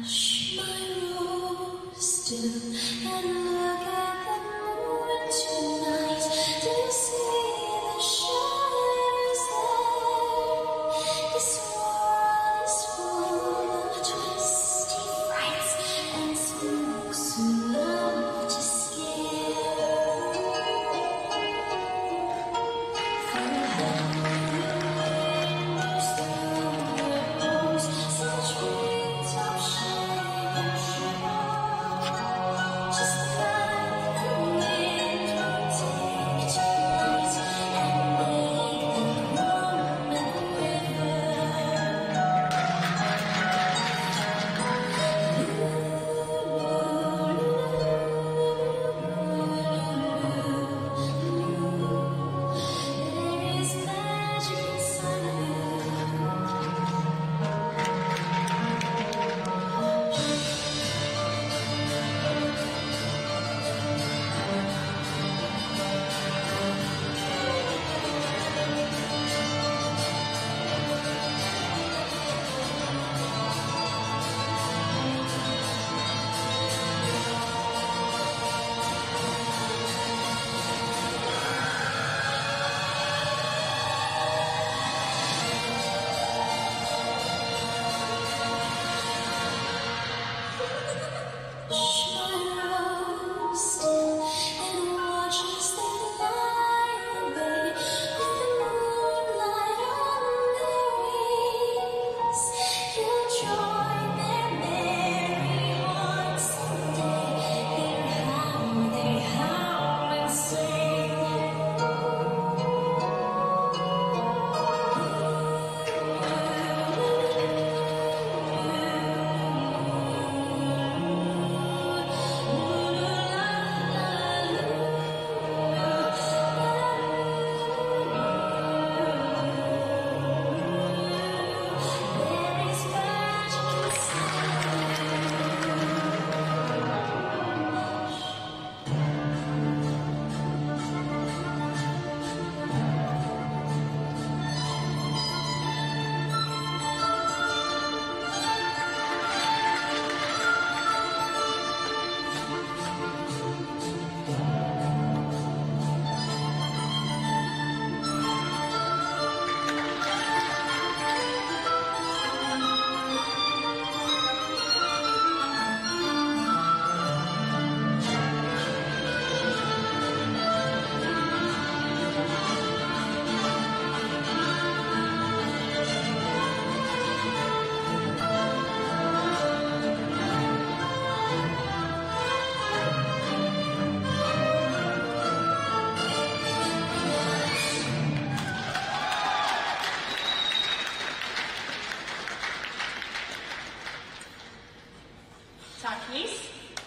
Hush, my rose, still, and look at the moon tonight. Do you see the shadows there? This world is full of twisty frights and spooks who love to scare. For Halloween, there's the rose, such treetop shake and shiver. Just like the wind will take tonight and make them hum and quiver. There is magic inside Tack, Miss.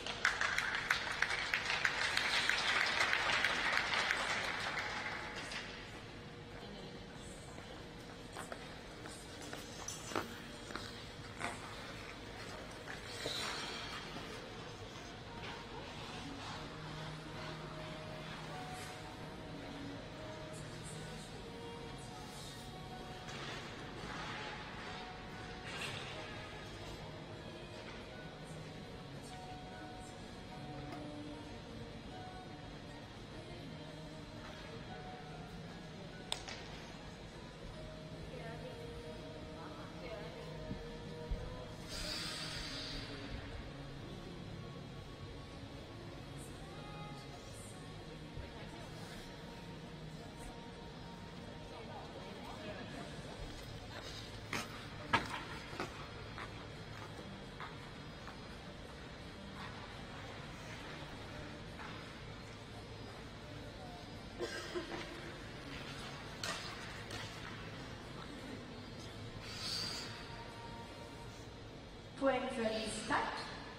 Poäng för start.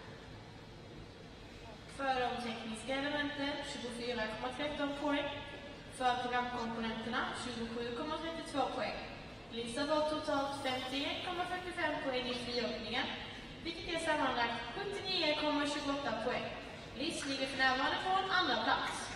För de tekniska elementen 24,13 poäng. För programkomponenterna 27,32 poäng. Lisa var totalt 51,45 poäng i friåkningen, vilket är sammanlagt 79,28 poäng. Liz ligger för närvarande på en andra plats.